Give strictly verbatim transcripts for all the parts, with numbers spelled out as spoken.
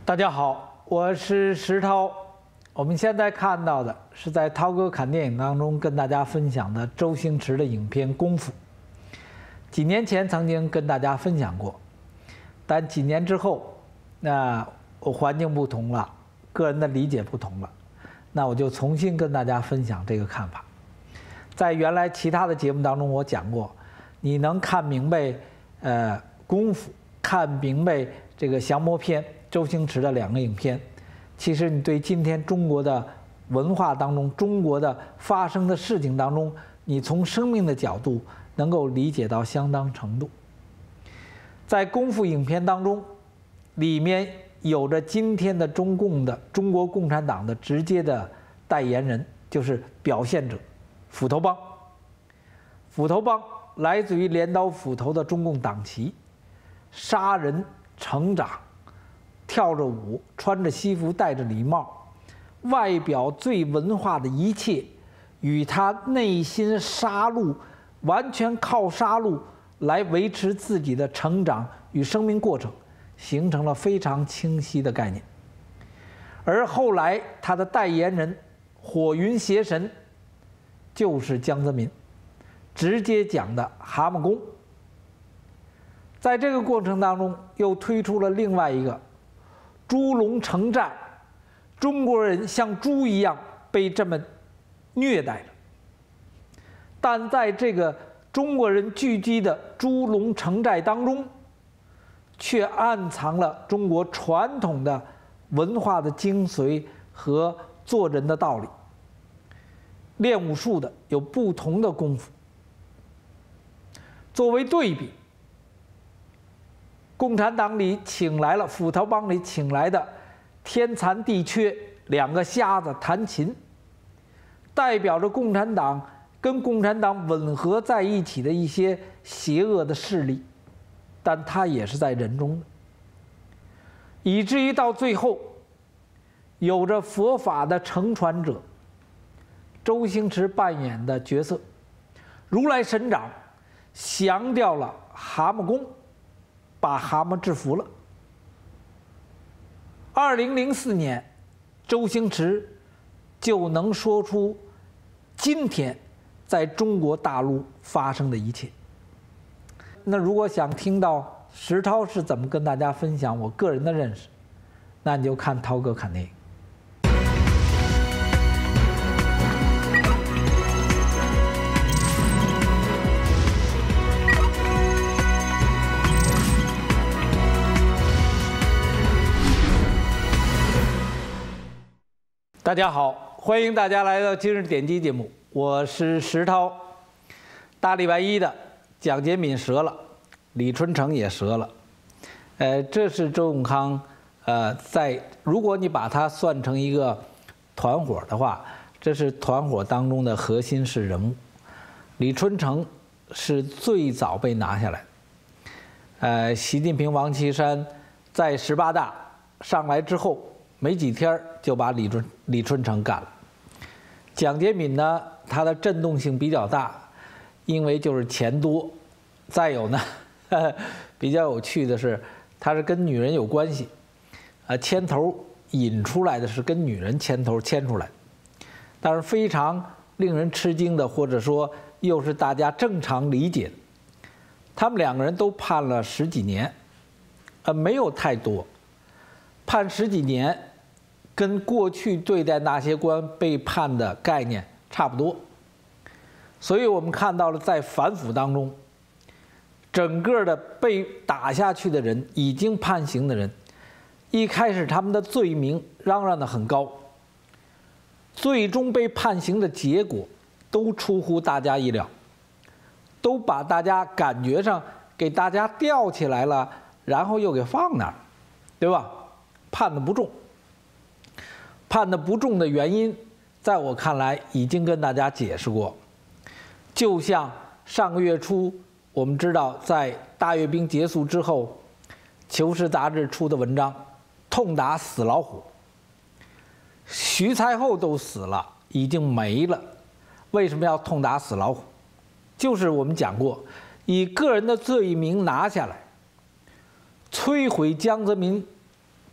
大家好，我是石涛。我们现在看到的是在涛哥看电影当中跟大家分享的周星驰的影片《功夫》。几年前曾经跟大家分享过，但几年之后，那我环境不同了，个人的理解不同了，那我就重新跟大家分享这个看法。在原来其他的节目当中，我讲过，你能看明白，呃，功夫，看明白这个降魔篇，周星驰的两个影片，其实你对今天中国的文化当中，中国的发生的事情当中，你从生命的角度能够理解到相当程度。在功夫影片当中，里面有着今天的中共的中国共产党的直接的代言人，就是表现者斧头帮。斧头帮来自于镰刀斧头的中共党旗，杀人成长，跳着舞，穿着西服，戴着礼帽，外表最文化的一切，与他内心杀戮，完全靠杀戮来维持自己的成长与生命过程，形成了非常清晰的概念。而后来他的代言人火云邪神就是江泽民，直接讲的蛤蟆功。在这个过程当中，又推出了另外一个猪笼城寨，中国人像猪一样被这么虐待着。但在这个中国人聚集的猪笼城寨当中，却暗藏了中国传统的文化的精髓和做人的道理。练武术的有不同的功夫。作为对比，共产党里请来了斧头帮里请来的天残地缺两个瞎子弹琴，代表着共产党跟共产党吻合在一起的一些邪恶的势力，但他也是在人中的，以至于到最后，有着佛法的承传者，周星驰扮演的角色如来神掌降掉了蛤蟆功，把蛤蟆制服了。二零零四年，周星驰就能说出今天在中国大陆发生的一切。那如果想听到石涛是怎么跟大家分享我个人的认识，那你就看涛哥看电影。大家好，欢迎大家来到今日点击节目，我是石涛。大礼拜一的蒋洁敏折了，李春城也折了，呃，这是周永康，呃，在如果你把它算成一个团伙的话，这是团伙当中的核心是人物。李春城是最早被拿下来的，呃，习近平、王岐山在十八大上来之后，没几天就把李春李春城干了。蒋洁敏呢，他的震动性比较大，因为就是钱多，再有呢，呵呵比较有趣的是，他是跟女人有关系，啊，牵头引出来的是跟女人牵头牵出来，但是非常令人吃惊的，或者说又是大家正常理解的，他们两个人都判了十几年，呃，没有太多，判十几年。跟过去对待那些官被判的概念差不多，所以我们看到了在反腐当中，整个的被打下去的人，已经判刑的人，一开始他们的罪名嚷嚷得很高，最终被判刑的结果都出乎大家意料，都把大家感觉上给大家吊起来了，然后又给放那儿，对吧？判的不重。判的不重的原因，在我看来已经跟大家解释过。就像上个月初，我们知道在大阅兵结束之后，《求是》杂志出的文章，痛打死老虎。徐才厚都死了，已经没了，为什么要痛打死老虎？就是我们讲过，以个人的罪名拿下来，摧毁江泽民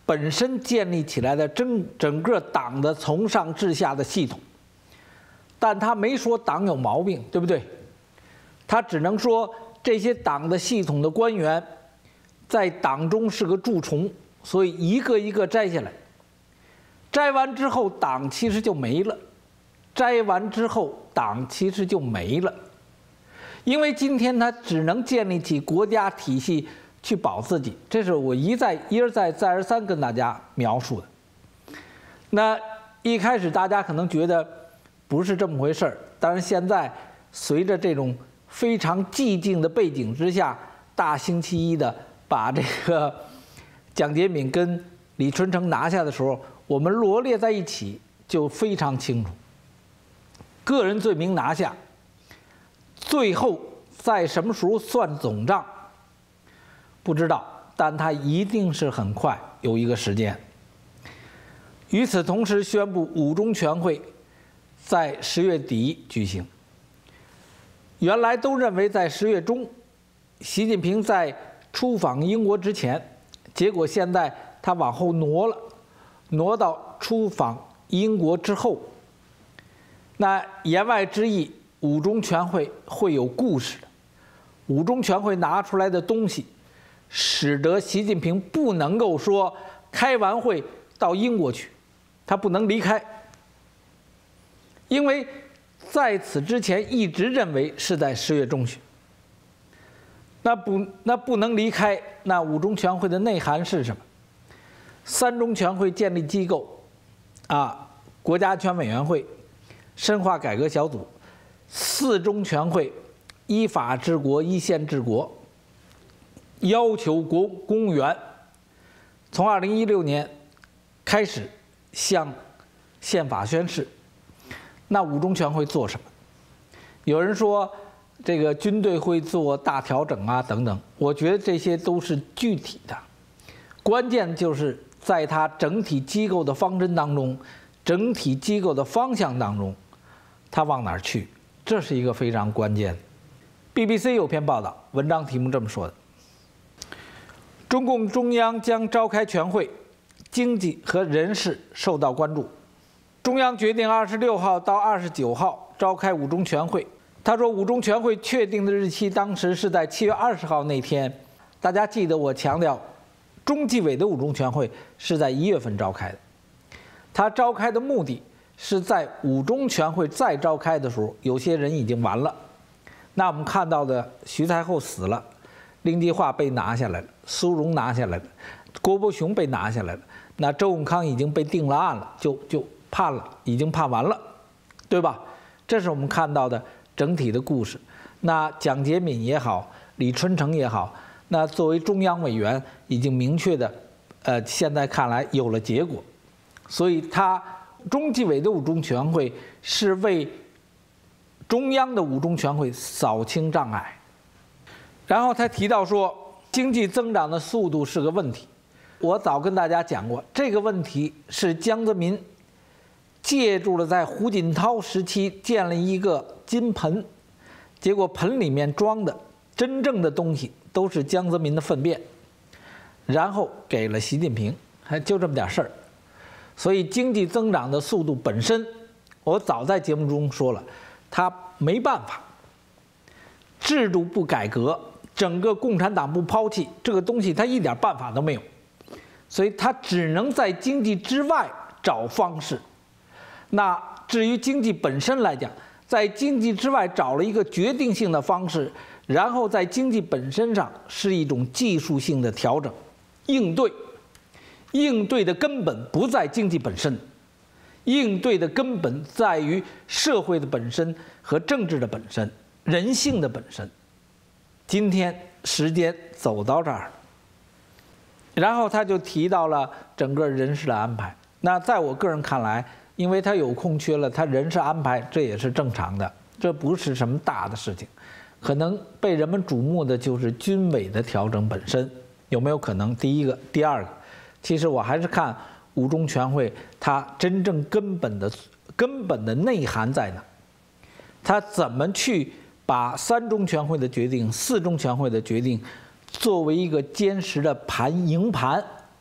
本身建立起来的整整个党的从上至下的系统，但他没说党有毛病，对不对？他只能说这些党的系统的官员在党中是个蛀虫，所以一个一个摘下来。摘完之后，党其实就没了；摘完之后，党其实就没了。因为今天他只能建立起国家体系去保自己，这是我一再一而再再而三跟大家描述的。那一开始大家可能觉得不是这么回事儿，当然现在随着这种非常寂静的背景之下，大星期一的把这个蒋洁敏跟李春城拿下的时候，我们罗列在一起就非常清楚。个人罪名拿下，最后在什么时候算总账，不知道，但它一定是很快有一个时间。与此同时，宣布五中全会在十月底举行。原来都认为在十月中，习近平在出访英国之前，结果现在他往后挪了，挪到出访英国之后。那言外之意，五中全会会有故事的。五中全会拿出来的东西，使得习近平不能够说开完会到英国去，他不能离开，因为在此之前一直认为是在十月中旬。那不那不能离开，那五中全会的内涵是什么？三中全会建立机构，啊，国家安全委员会，深化改革小组；四中全会依法治国、依宪治国，要求国公务员从二零一六年开始向宪法宣誓。那五中全会做什么？有人说这个军队会做大调整啊等等，我觉得这些都是具体的，关键就是在它整体机构的方针当中，整体机构的方向当中，它往哪儿去，这是一个非常关键的。B B C 有篇报道，文章题目这么说的：中共中央将召开全会，经济和人事受到关注。中央决定二十六号到二十九号召开五中全会。他说，五中全会确定的日期当时是在七月二十号那天。大家记得我强调，中纪委的五中全会是在一月份召开的。他召开的目的是在五中全会再召开的时候，有些人已经完了。那我们看到的，徐才厚死了，令计划被拿下来了，苏荣拿下来了，郭伯雄被拿下来了，那周永康已经被定了案了，就就判了，已经判完了，对吧？这是我们看到的整体的故事。那蒋洁敏也好，李春城也好，那作为中央委员，已经明确的，呃，现在看来有了结果，所以他中纪委的五中全会是为中央的五中全会扫清障碍。然后他提到说，经济增长的速度是个问题。我早跟大家讲过，这个问题是江泽民借助了在胡锦涛时期建了一个金盆，结果盆里面装的真正的东西都是江泽民的粪便，然后给了习近平，还就这么点事儿。所以经济增长的速度本身，我早在节目中说了，他没办法，制度不改革，整个共产党不抛弃这个东西，他一点办法都没有，所以他只能在经济之外找方式。那至于经济本身来讲，在经济之外找了一个决定性的方式，然后在经济本身上是一种技术性的调整应对。应对的根本不在经济本身，应对的根本在于社会的本身和政治的本身，人性的本身。今天时间走到这儿，然后他就提到了整个人事的安排。那在我个人看来，因为他有空缺了，他人事安排这也是正常的，这不是什么大的事情。可能被人们瞩目的就是军委的调整本身，有没有可能？第一个，第二个，其实我还是看五中全会它真正根本的根本的内涵在哪，它怎么去把三中全会的决定、四中全会的决定作为一个坚实的盘营盘，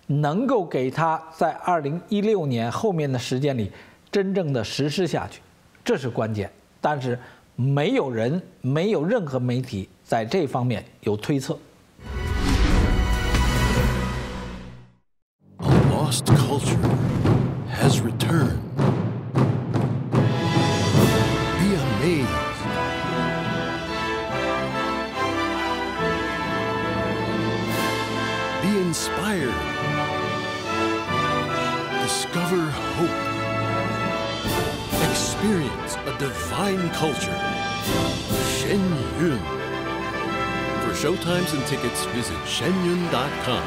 能够给它在二零一六年后面的时间里真正的实施下去，这是关键。但是没有人，没有任何媒体在这方面有推测。 A lost culture has returned. Be amazed. Be inspired. Discover hope. Experience a divine culture. Shen Yun. For showtimes and tickets, visit shen yun dot com.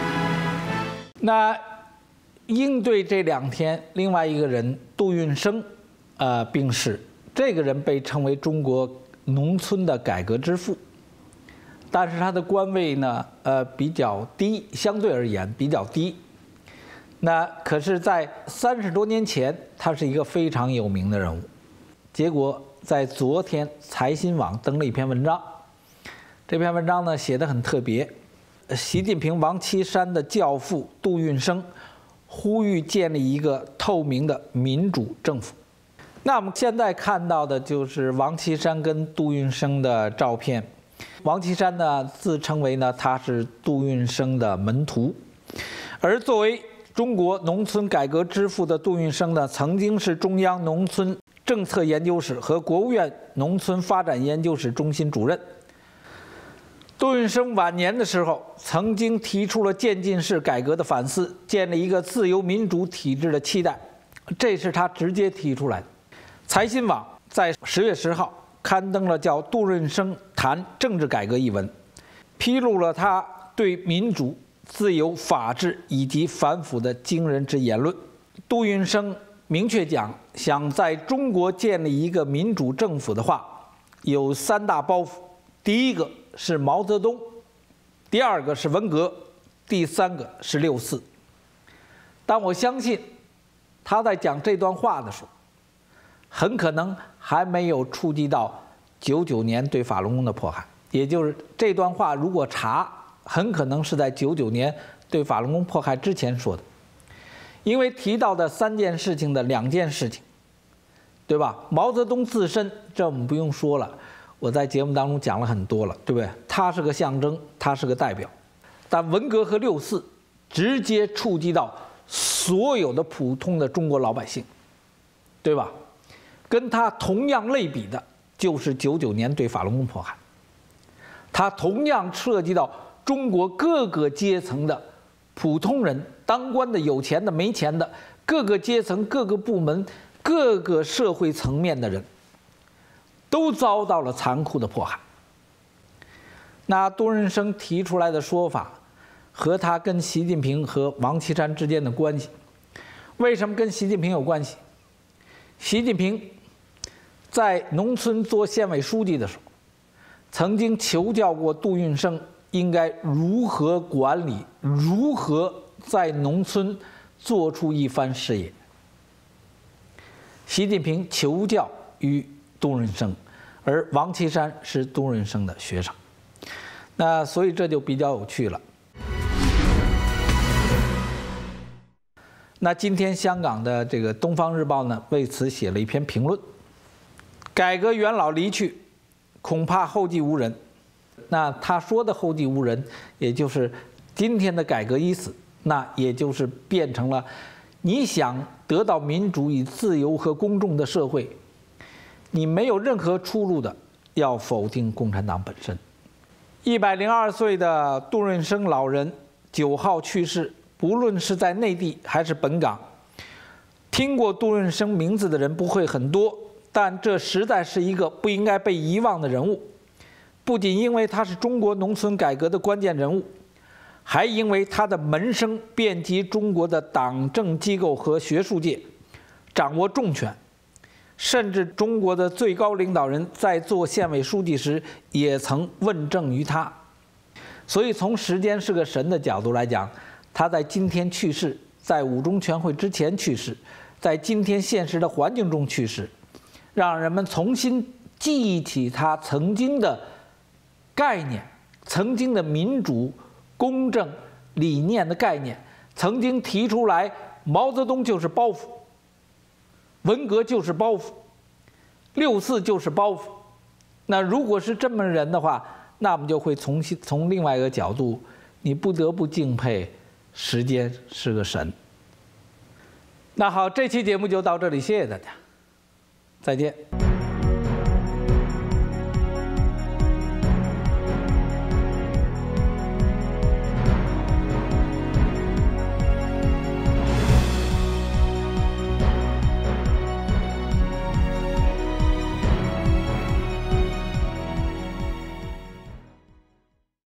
那应对这两天，另外一个人杜运生，呃，病逝。这个人被称为中国农村的改革之父，但是他的官位呢，呃，比较低，相对而言比较低。那可是，在三十多年前，他是一个非常有名的人物。结果在昨天，财新网登了一篇文章，这篇文章呢写得很特别。习近平、王岐山的教父杜运生呼吁建立一个透明的民主政府。那我们现在看到的就是王岐山跟杜运生的照片。王岐山呢自称为呢他是杜运生的门徒，而作为中国农村改革之父的杜运生呢，曾经是中央农村政策研究室和国务院农村发展研究室中心主任。杜运生晚年的时候，曾经提出了渐进式改革的反思，建立一个自由民主体制的期待，这是他直接提出来的。财新网在十月十号刊登了叫《杜运生谈政治改革》一文，披露了他对民主、自由、法治以及反腐的惊人之言论。杜运生明确讲，想在中国建立一个民主政府的话，有三大包袱：第一个是毛泽东，第二个是文革，第三个是六四。但我相信他在讲这段话的时候，很可能还没有触及到九九年对法轮功的迫害，也就是这段话如果查，很可能是在九九年对法轮功迫害之前说的。因为提到的三件事情的两件事情，对吧？毛泽东自身，这我们不用说了，我在节目当中讲了很多了，对不对？他是个象征，他是个代表。但文革和六四直接触及到所有的普通的中国老百姓，对吧？跟他同样类比的就是九九年对法轮功迫害，它同样涉及到中国各个阶层的普通人，当官的、有钱的、没钱的，各个阶层、各个部门、各个社会层面的人，都遭到了残酷的迫害。那杜运生提出来的说法和他跟习近平和王岐山之间的关系，为什么跟习近平有关系？习近平在农村做县委书记的时候，曾经求教过杜运生应该如何管理，如何在农村做出一番事业。习近平求教于杜运生，而王岐山是杜运生的学生。那所以这就比较有趣了。那今天香港的这个《东方日报》呢，为此写了一篇评论：改革元老离去，恐怕后继无人。那他说的后继无人，也就是今天的改革已死，那也就是变成了你想得到民主与自由和公众的社会，你没有任何出路的，要否定共产党本身。一百零二岁的杜运生老人九号去世，不论是在内地还是本港，听过杜运生名字的人不会很多，但这实在是一个不应该被遗忘的人物。不仅因为他是中国农村改革的关键人物，还因为他的门生遍及中国的党政机构和学术界，掌握重权，甚至中国的最高领导人在做县委书记时也曾问政于他。所以从时间是个神的角度来讲，他在今天去世，在五中全会之前去世，在今天现实的环境中去世，让人们重新记忆起他曾经的概念，曾经的民主公正理念的概念， 曾经提出来毛泽东就是包袱，文革就是包袱，六四就是包袱。那如果是这么人的话，那我们就会从从另外一个角度，你不得不敬佩时间是个神。那好，这期节目就到这里，谢谢大家，再见。